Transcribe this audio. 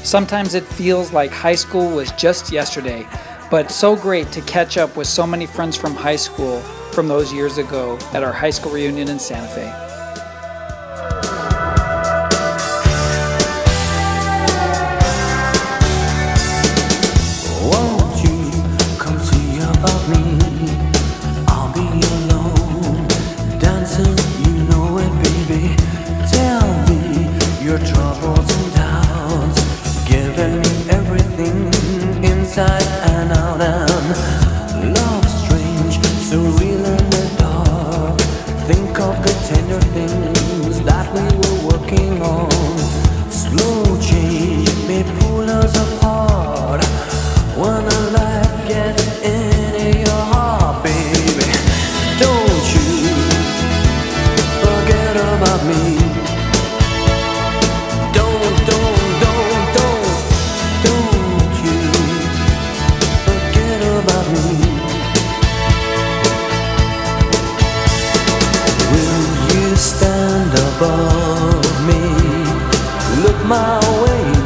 Sometimes it feels like high school was just yesterday, but so great to catch up with so many friends from high school from those years ago at our high school reunion in Santa Fe. Won't you come see about me? I'll be alone, dancing, you know it, baby. Tell me your troubles and doubts, giving me everything inside and out, and love strange, so real in the dark. Think of the tender things that we were working on. Slow change may pull us apart when the light gets into your heart, baby. Don't you forget about me. Don't you forget about me. Will you stand above me? Look my way.